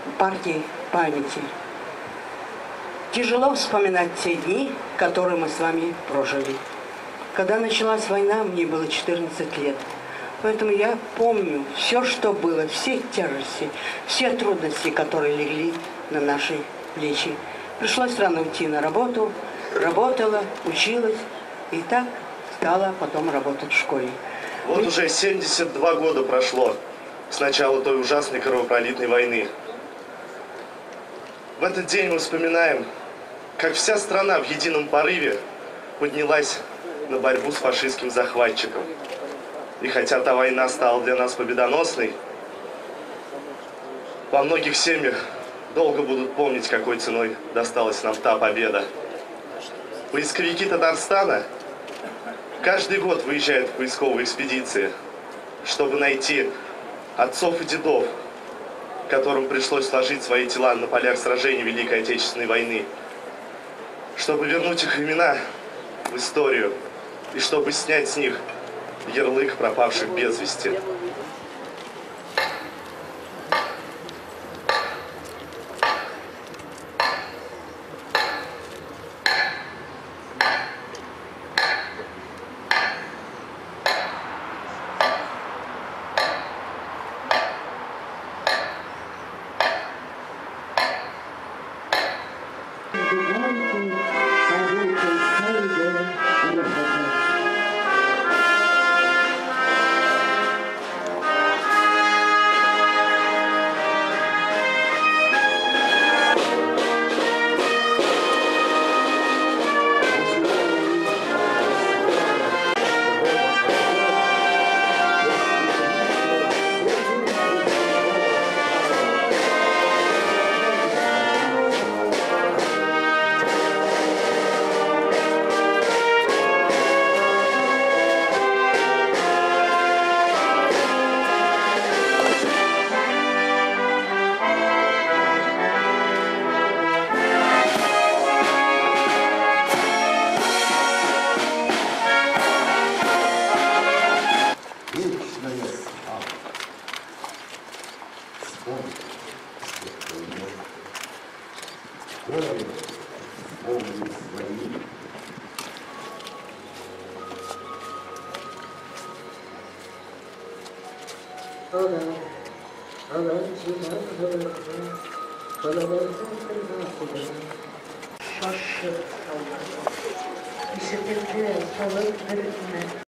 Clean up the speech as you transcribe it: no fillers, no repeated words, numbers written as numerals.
партии памяти. Тяжело вспоминать те дни, которые мы с вами прожили. Когда началась война, мне было 14 лет. Поэтому я помню все, что было, все тяжести, все трудности, которые легли на наши плечи. Пришлось рано уйти на работу, работала, училась и так стала потом работать в школе. Вот уже 72 года прошло с начала той ужасной кровопролитной войны. В этот день мы вспоминаем, как вся страна в едином порыве поднялась на борьбу с фашистским захватчиком. И хотя та война стала для нас победоносной, во многих семьях долго будут помнить, какой ценой досталась нам та победа. Поисковики Татарстана каждый год выезжают в поисковые экспедиции, чтобы найти отцов и дедов, которым пришлось сложить свои тела на полях сражений Великой Отечественной войны, чтобы вернуть их имена в историю и чтобы снять с них ярлык пропавших без вести. Şaşırttı.